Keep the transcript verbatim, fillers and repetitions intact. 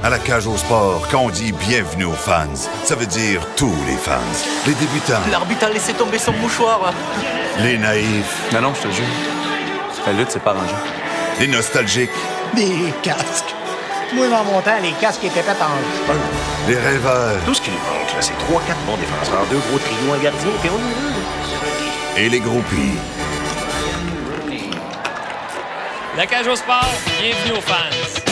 À la cage au sport, quand on dit bienvenue aux fans, ça veut dire tous les fans. Les débutants. L'arbitre a laissé tomber son mouchoir. Les naïfs. Non, non, je te jure. La lutte, c'est pas arrangé. Les nostalgiques. Des casques. Moi, dans mon temps, les casques étaient faits en cheveux. Les rêveurs. Tout ce qui nous manque, là, c'est trois, quatre bons défenseurs, deux gros trios, un gardien, puis on est là. Et les groupies. La cage au sport, bienvenue aux fans.